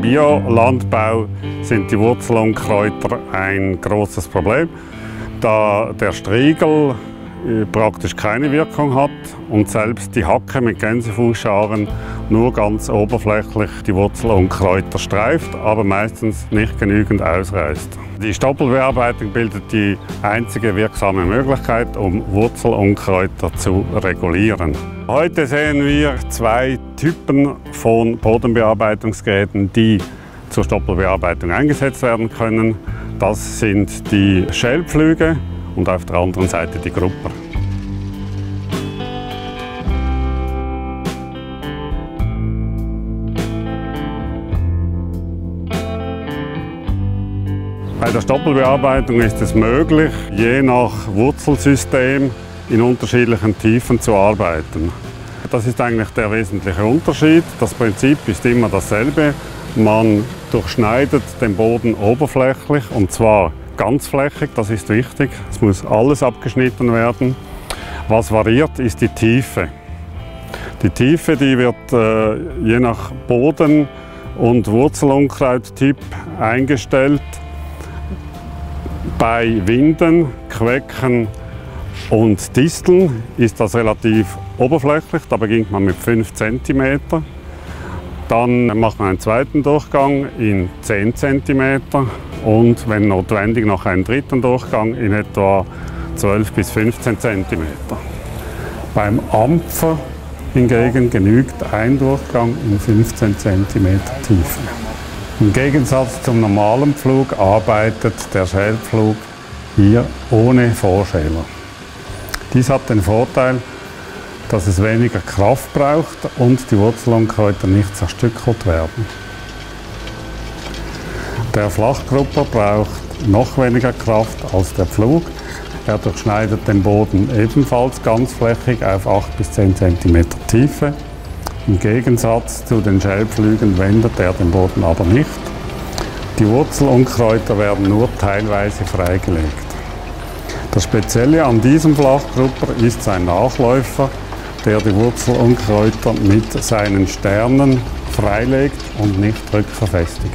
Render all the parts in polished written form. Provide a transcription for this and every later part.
Biolandbau sind die Wurzelunkräuter ein großes Problem, da der Striegel praktisch keine Wirkung hat und selbst die Hacke mit Gänsefußscharen nur ganz oberflächlich die Wurzelunkräuter streift, aber meistens nicht genügend ausreißt. Die Stoppelbearbeitung bildet die einzige wirksame Möglichkeit, um Wurzelunkräuter zu regulieren. Heute sehen wir zwei Typen von Bodenbearbeitungsgeräten, die zur Stoppelbearbeitung eingesetzt werden können. Das sind die Schälpflüge und auf der anderen Seite die Grupper. Bei der Stoppelbearbeitung ist es möglich, je nach Wurzelsystem in unterschiedlichen Tiefen zu arbeiten. Das ist eigentlich der wesentliche Unterschied. Das Prinzip ist immer dasselbe. Man durchschneidet den Boden oberflächlich und zwar ganzflächig, das ist wichtig. Es muss alles abgeschnitten werden. Was variiert, ist die Tiefe. Die Tiefe, die wird je nach Boden und Wurzelunkrauttyp eingestellt. Bei Winden, Quecken und Disteln ist das relativ oberflächlich. Da beginnt man mit 5 cm. Dann macht man einen zweiten Durchgang in 10 cm und wenn notwendig noch einen dritten Durchgang in etwa 12 bis 15 cm. Beim Ampfer hingegen genügt ein Durchgang in 15 cm Tiefe. Im Gegensatz zum normalen Pflug arbeitet der Schälpflug hier ohne Vorschäler. Dies hat den Vorteil, dass es weniger Kraft braucht und die Wurzelunkräuter nicht zerstückelt werden. Der Flachgrupper braucht noch weniger Kraft als der Pflug. Er durchschneidet den Boden ebenfalls ganzflächig auf 8 bis 10 cm Tiefe. Im Gegensatz zu den Schälpflügen wendet er den Boden aber nicht. Die Wurzelunkräuter werden nur teilweise freigelegt. Das Spezielle an diesem Flachgrupper ist sein Nachläufer, der die Wurzelunkräuter mit seinen Sternen freilegt und nicht rückverfestigt.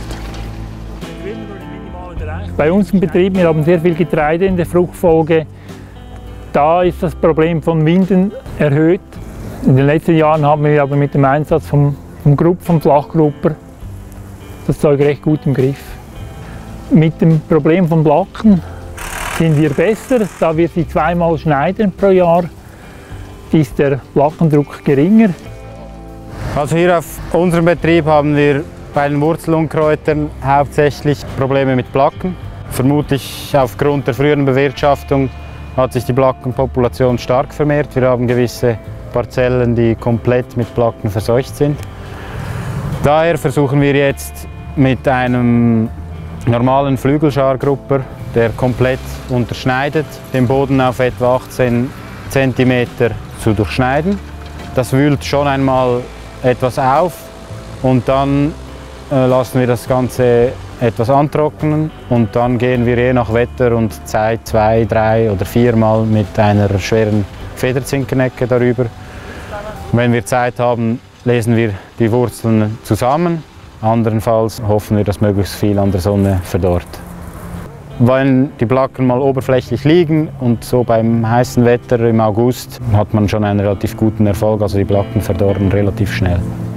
Bei uns im Betrieb, wir haben sehr viel Getreide in der Fruchtfolge. Da ist das Problem von Winden erhöht. In den letzten Jahren haben wir aber mit dem Einsatz vom Flachgrupper das Zeug recht gut im Griff. Mit dem Problem von Blacken sind wir besser, da wir sie zweimal schneiden pro Jahr, ist der Blackendruck geringer. Also hier auf unserem Betrieb haben wir bei den Wurzelunkräutern hauptsächlich Probleme mit Blacken. Vermutlich aufgrund der früheren Bewirtschaftung hat sich die Blackenpopulation stark vermehrt. Wir haben gewisse Parzellen, die komplett mit Blacken verseucht sind. Daher versuchen wir jetzt mit einem normalen Flügelschargrupper, der komplett unterschneidet, den Boden auf etwa 18 cm zu durchschneiden. Das wühlt schon einmal etwas auf und dann lassen wir das Ganze etwas antrocknen und dann gehen wir je nach Wetter und Zeit 2, 3 oder 4 Mal mit einer schweren Federzinkernecke darüber. Und wenn wir Zeit haben, lesen wir die Wurzeln zusammen. Andernfalls hoffen wir, dass möglichst viel an der Sonne verdorrt. Wenn die Blacken mal oberflächlich liegen und so beim heißen Wetter im August hat man schon einen relativ guten Erfolg, also die Blacken verdorren relativ schnell.